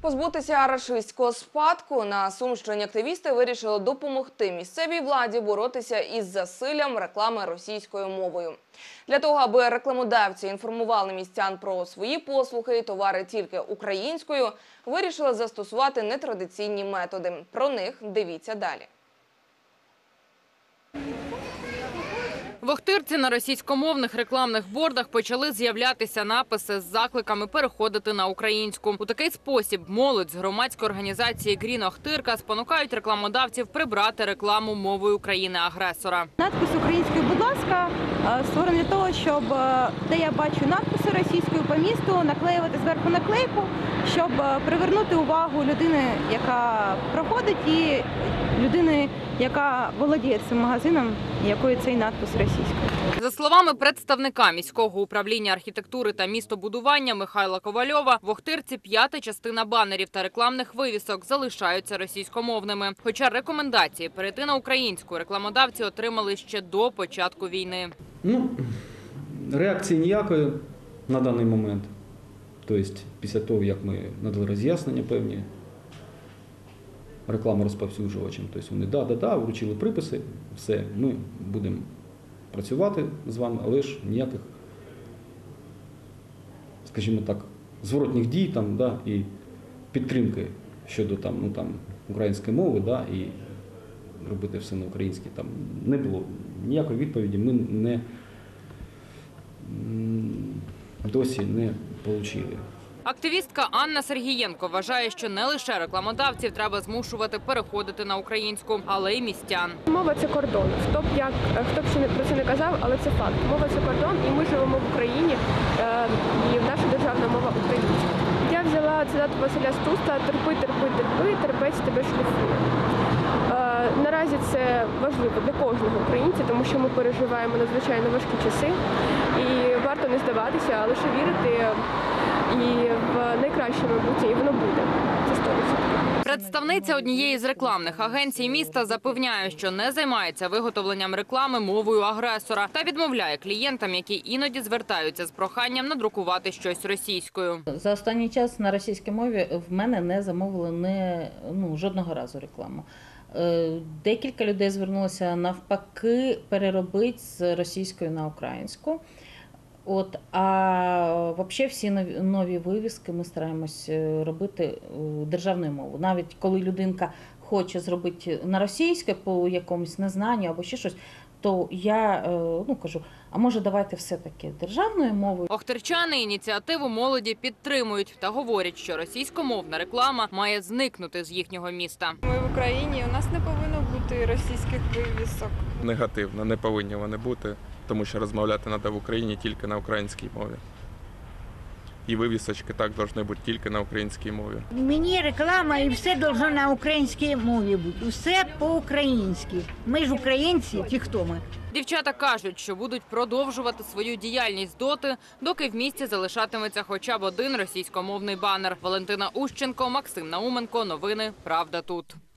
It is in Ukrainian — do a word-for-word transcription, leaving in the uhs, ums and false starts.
Позбутися рашистського спадку на Сумщині активісти вирішили допомогти місцевій владі боротися із засиллям реклами російською мовою. Для того, аби рекламодавці інформували містян про свої послуги і товари тільки українською, вирішили застосувати нетрадиційні методи. Про них дивіться далі. В Охтирці на російськомовних рекламних бордах почали з'являтися написи з закликами переходити на українську. У такий спосіб молодь з громадської організації «Грін Охтирка» спонукають рекламодавців прибрати рекламу мовою країни-агресора. Надпис українською, будь ласка, створений для того, щоб де я бачу надписи російською по місту, наклеювати зверху наклейку, щоб привернути увагу людини, яка проходить, і людини, яка володіє цим магазином, якої цей надпис російською. За словами представника міського управління архітектури та містобудування Михайла Ковальова, в Охтирці п'ята частина банерів та рекламних вивісок залишаються російськомовними. Хоча рекомендації перейти на українську рекламодавці отримали ще до початку війни. Ну, реакції ніякої на даний момент. Тобто, після того, як ми надали роз'яснення певні реклама розповсюджувачам, тобто вони да-да-да, вручили приписи, все, ми будемо працювати з вами, але ж ніяких, скажімо так, зворотних дій там, да, і підтримки щодо там, ну, там, української мови, да, і робити все на українській там не було. Ніякої відповіді ми не, досі не отримали. Активістка Анна Сергієнко вважає, що не лише рекламодавців треба змушувати переходити на українську, але й містян. Мова – це кордон. Хто б як, хто б ще не про це не казав, але це факт. Мова – це кордон, і ми живемо в Україні, і наша державна мова – українська. Я взяла цитату Василя Стуса «Терпи, терпи, терпи, терпець тебе шліфує». Наразі це важливо для кожного українця, тому що ми переживаємо надзвичайно важкі часи. І варто не здаватися, а лише вірити і в найкраще майбутнє, і воно буде. Це сто відсотків. Представниця однієї з рекламних агенцій міста запевняє, що не займається виготовленням реклами мовою агресора та відмовляє клієнтам, які іноді звертаються з проханням надрукувати щось російською. За останній час на російській мові в мене не замовили не, ну, жодного разу рекламу. Декілька людей звернулося навпаки переробити з російської на українську. От, а взагалі всі нові, нові вивіски ми стараємось робити державною мовою. Навіть коли людинка хоче зробити на російське по якомусь незнанню або ще щось, то я ну, кажу, а може давайте все-таки державною мовою. Охтирчани ініціативу молоді підтримують та говорять, що російськомовна реклама має зникнути з їхнього міста. Ми в Україні, у нас не повинно бути російських вивісок. Негативно, не повинні вони бути, тому що розмовляти треба в Україні тільки на українській мові. І вивісочки так повинні бути тільки на українській мові. Мені реклама і все повинно на українській мові бути. Усе по-українськи. Ми ж українці, ті хто ми. Дівчата кажуть, що будуть продовжувати свою діяльність доти, доки в місті залишатиметься хоча б один російськомовний банер. Валентина Ущенко, Максим Науменко. Новини «Правда тут».